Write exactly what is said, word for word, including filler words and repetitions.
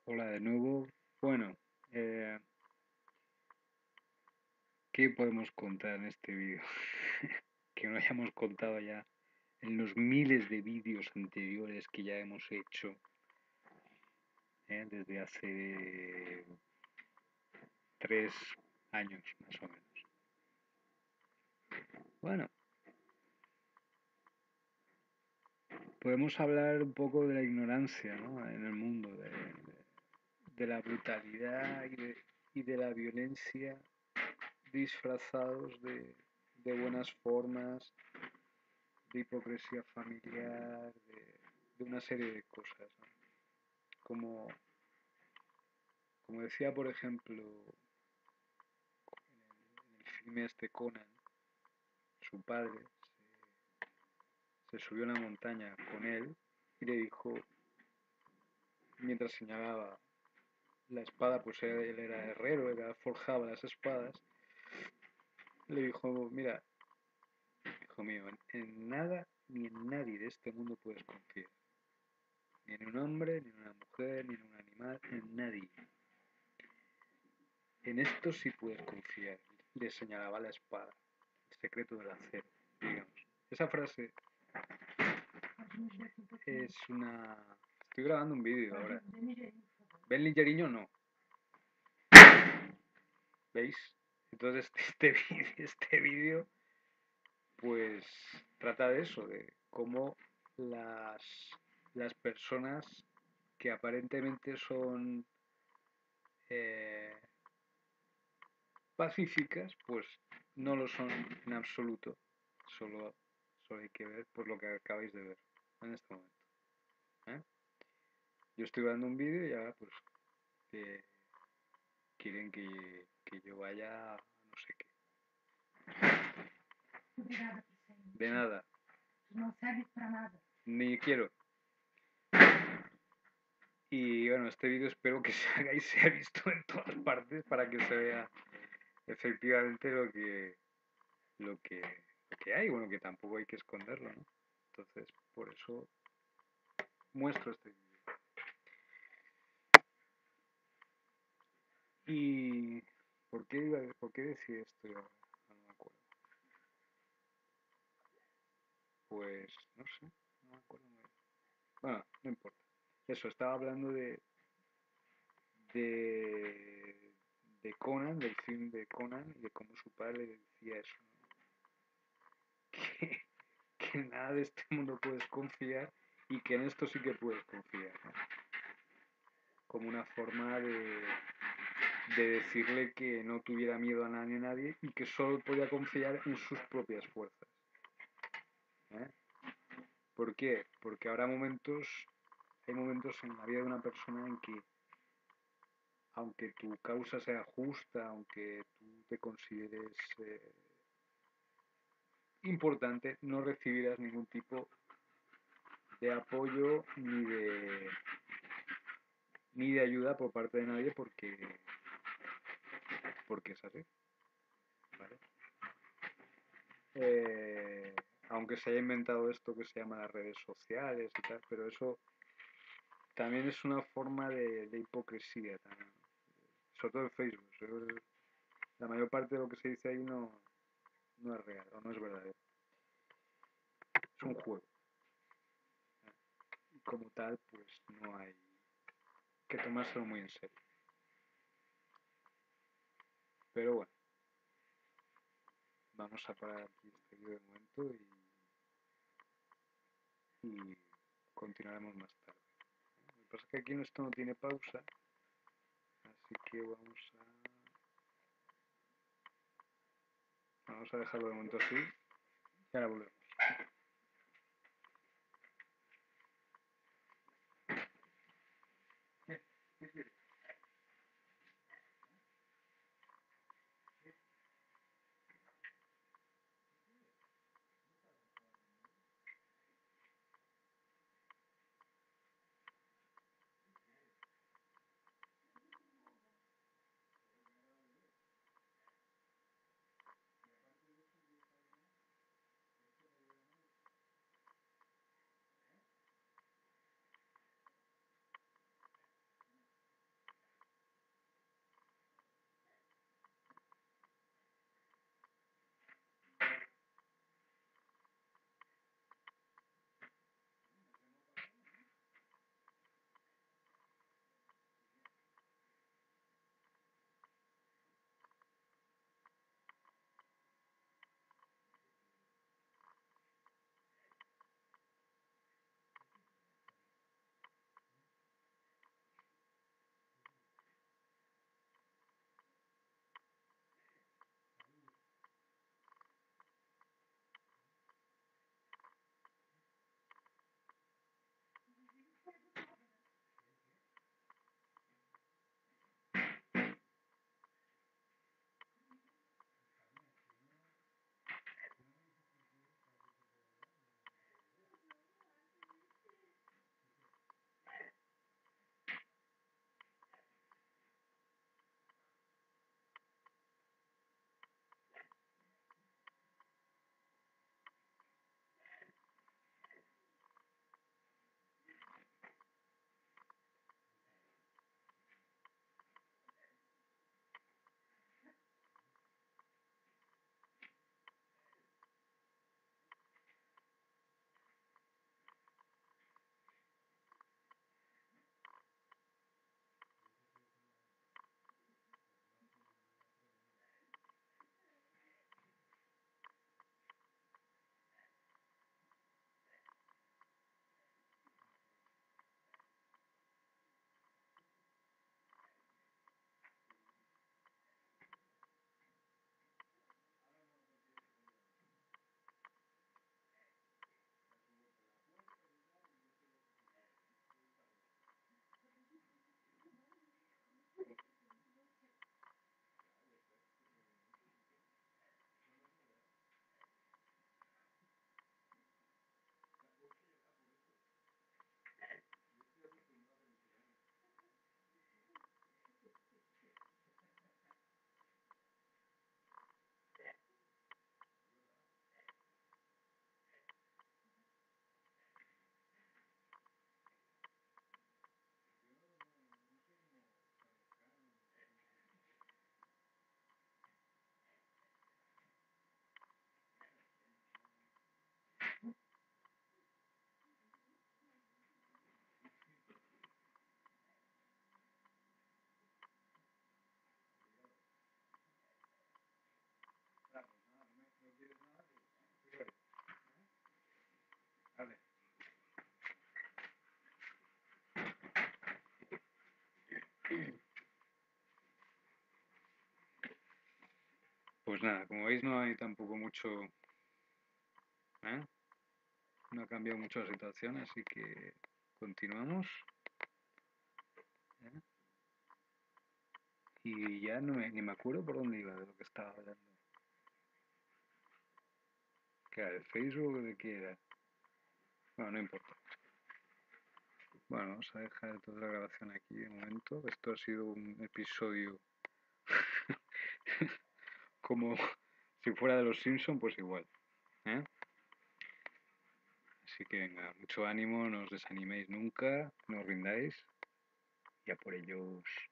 Hola de nuevo. Bueno, eh, ¿qué podemos contar en este vídeo? Que no hayamos contado ya en los miles de vídeos anteriores que ya hemos hecho, ¿eh? Desde hace tres años más o menos. Bueno, podemos hablar un poco de la ignorancia, ¿no? En el mundo, de, de- de la brutalidad y de, y de la violencia disfrazados de, de buenas formas, de hipocresía familiar, de, de una serie de cosas, ¿no? Como, como decía, por ejemplo, en el, en el filme este Conan, su padre se, se subió a una montaña con él y le dijo, mientras señalaba la espada, pues él, él era herrero, era, forjaba las espadas, le dijo, mira, hijo mío, en, en nada ni en nadie de este mundo puedes confiar. Ni en un hombre, ni en una mujer, ni en un animal, en nadie. En esto sí puedes confiar. Le señalaba la espada, el secreto del acero, digamos. Esa frase es una... Estoy grabando un vídeo ahora. ¿Ven ligeriño o no? ¿Veis? Entonces este vídeo, este vídeo pues trata de eso, de cómo las, las personas que aparentemente son eh, pacíficas, pues no lo son en absoluto. Solo, solo hay que ver por lo que acabáis de ver en este momento. ¿eh? Yo estoy dando un vídeo y ahora pues que quieren que, que yo vaya a no sé qué. De nada. No sirve para nada. Ni quiero. Y bueno, este vídeo espero que se haga y sea visto en todas partes para que se vea efectivamente lo que lo que, lo que hay, bueno, que tampoco hay que esconderlo, ¿no? Entonces, por eso muestro este vídeo. ¿Y por qué, iba, por qué decía esto? Ya no me acuerdo. Pues no sé, no me acuerdo muy bien. Bueno, no importa. Eso, estaba hablando de, de, de Conan, del film de Conan, y de cómo su padre le decía eso, ¿no? que, que en nada de este mundo puedes confiar y que en esto sí que puedes confiar, ¿no? Como una forma de, de decirle que no tuviera miedo a nadie, a nadie y que solo podía confiar en sus propias fuerzas. ¿eh? ¿Por qué? Porque habrá momentos, hay momentos en la vida de una persona en que, aunque tu causa sea justa, aunque tú te consideres eh, importante, no recibirás ningún tipo de apoyo ni de ni de ayuda por parte de nadie porque porque es así, ¿vale? Eh, aunque se haya inventado esto que se llama las redes sociales y tal, pero eso también es una forma de, de hipocresía también, sobre todo en Facebook. La mayor parte de lo que se dice ahí no, no es real o no es verdadero, es un juego. Y como tal, pues no hay que tomárselo muy en serio. Pero bueno, vamos a parar aquí este vídeo de momento y, y continuaremos más tarde. Lo que pasa es que aquí esto no tiene pausa, así que vamos a vamos a dejarlo de momento así y ahora volvemos. Pues nada, como veis no hay tampoco mucho, ¿eh? No ha cambiado mucho la situación, así que continuamos. ¿eh? Y ya no me, ni me acuerdo por dónde iba de lo que estaba hablando. ¿Qué era? ¿De Facebook o de qué era? Bueno, no importa. Bueno, vamos a dejar toda la grabación aquí de momento. Esto ha sido un episodio como si fuera de los Simpson, pues igual. ¿eh? Así que venga, mucho ánimo, no os desaniméis nunca, no os rindáis y a por ellos.